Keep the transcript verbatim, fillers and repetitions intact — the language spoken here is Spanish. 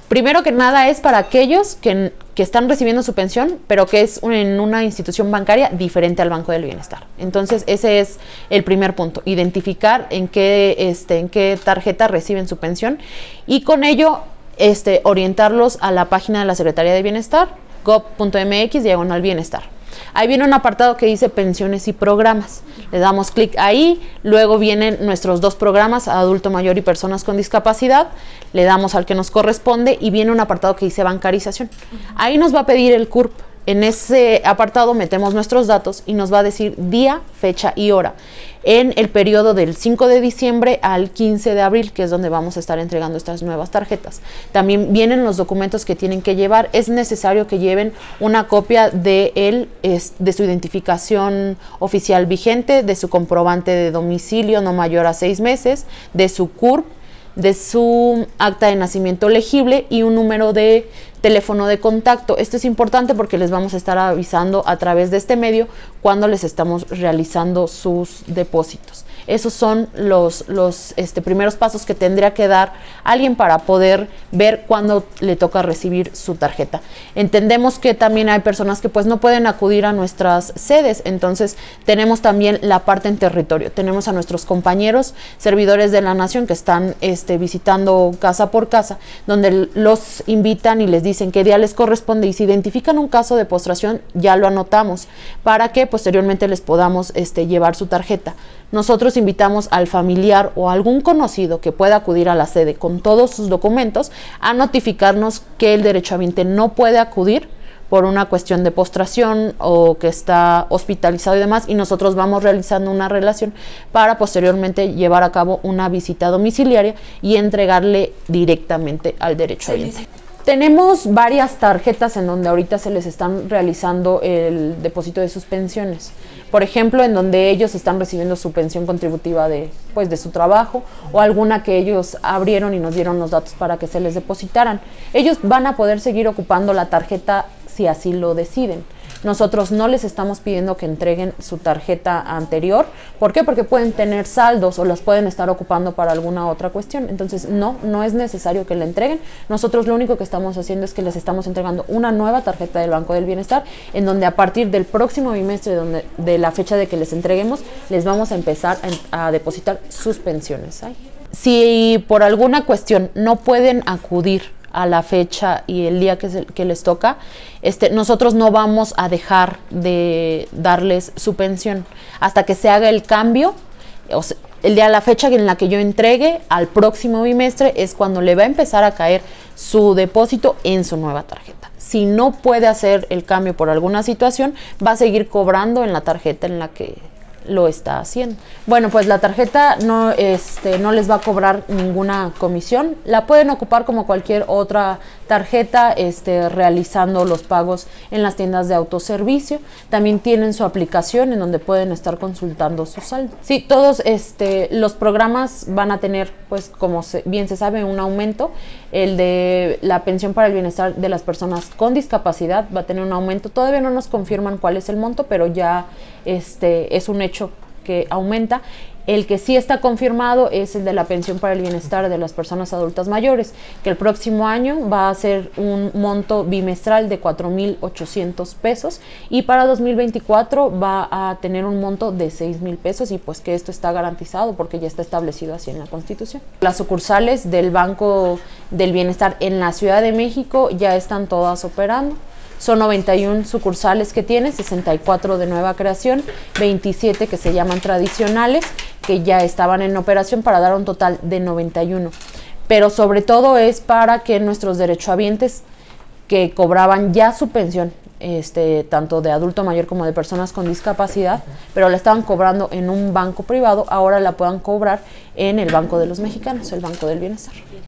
Primero que nada es para aquellos que, que están recibiendo su pensión, pero que es un, en una institución bancaria diferente al Banco del Bienestar. Entonces, ese es el primer punto, identificar en qué, este, en qué tarjeta reciben su pensión y con ello este, orientarlos a la página de la Secretaría de Bienestar, gob punto mx, diagonal bienestar. Ahí viene un apartado que dice pensiones y programas. Le damos clic ahí, luego vienen nuestros dos programas, adulto mayor y personas con discapacidad. Le damos al que nos corresponde y viene un apartado que dice bancarización. Ahí nos va a pedir el C U R P. En ese apartado metemos nuestros datos y nos va a decir día, fecha y hora en el periodo del cinco de diciembre al quince de abril, que es donde vamos a estar entregando estas nuevas tarjetas. También vienen los documentos que tienen que llevar. Es necesario que lleven una copia de, el, de su identificación oficial vigente, de su comprobante de domicilio no mayor a seis meses, de su C U R P, de su acta de nacimiento legible y un número de teléfono de contacto. Esto es importante porque les vamos a estar avisando a través de este medio cuando les estamos realizando sus depósitos. Esos son los, los este, primeros pasos que tendría que dar alguien para poder ver cuándo le toca recibir su tarjeta. Entendemos que también hay personas que pues no pueden acudir a nuestras sedes, entonces tenemos también la parte en territorio. Tenemos a nuestros compañeros servidores de la nación que están este, visitando casa por casa, donde los invitan y les dicen qué día les corresponde y si identifican un caso de postración ya lo anotamos para que posteriormente les podamos este, llevar su tarjeta. Nosotros invitamos al familiar o algún conocido que pueda acudir a la sede con todos sus documentos a notificarnos que el derechohabiente no puede acudir por una cuestión de postración o que está hospitalizado y demás, y nosotros vamos realizando una relación para posteriormente llevar a cabo una visita domiciliaria y entregarle directamente al derechohabiente. Tenemos varias tarjetas en donde ahorita se les están realizando el depósito de sus pensiones. Por ejemplo, en donde ellos están recibiendo su pensión contributiva de, pues, de su trabajo o alguna que ellos abrieron y nos dieron los datos para que se les depositaran. Ellos van a poder seguir ocupando la tarjeta si así lo deciden. Nosotros no les estamos pidiendo que entreguen su tarjeta anterior. ¿Por qué? Porque pueden tener saldos o las pueden estar ocupando para alguna otra cuestión. Entonces, no, no es necesario que la entreguen. Nosotros lo único que estamos haciendo es que les estamos entregando una nueva tarjeta del Banco del Bienestar, en donde a partir del próximo bimestre, donde, de la fecha de que les entreguemos, les vamos a empezar a, a depositar sus pensiones. ¿eh? Si por alguna cuestión no pueden acudir a la fecha y el día que, se, que les toca, este, nosotros no vamos a dejar de darles su pensión hasta que se haga el cambio. O sea, el día, la fecha en la que yo entregue al próximo bimestre es cuando le va a empezar a caer su depósito en su nueva tarjeta. Si no puede hacer el cambio por alguna situación, va a seguir cobrando en la tarjeta en la que lo está haciendo. Bueno, pues la tarjeta no, este, no les va a cobrar ninguna comisión. La pueden ocupar como cualquier otra tarjeta, este, realizando los pagos en las tiendas de autoservicio. También tienen su aplicación en donde pueden estar consultando su saldo. Sí, todos este, los programas van a tener, pues como se, bien se sabe, un aumento. El de la pensión para el bienestar de las personas con discapacidad va a tener un aumento. Todavía no nos confirman cuál es el monto, pero ya este, es un hecho que aumenta. El que sí está confirmado es el de la pensión para el bienestar de las personas adultas mayores, que el próximo año va a ser un monto bimestral de cuatro mil ochocientos pesos y para dos mil veinticuatro va a tener un monto de seis mil pesos, y pues que esto está garantizado porque ya está establecido así en la Constitución. Las sucursales del Banco del Bienestar en la Ciudad de México ya están todas operando. Son noventa y una sucursales que tiene, sesenta y cuatro de nueva creación, veintisiete que se llaman tradicionales, que ya estaban en operación, para dar un total de noventa y uno. Pero sobre todo es para que nuestros derechohabientes que cobraban ya su pensión, este, tanto de adulto mayor como de personas con discapacidad, pero la estaban cobrando en un banco privado, ahora la puedan cobrar en el Banco de los Mexicanos, el Banco del Bienestar.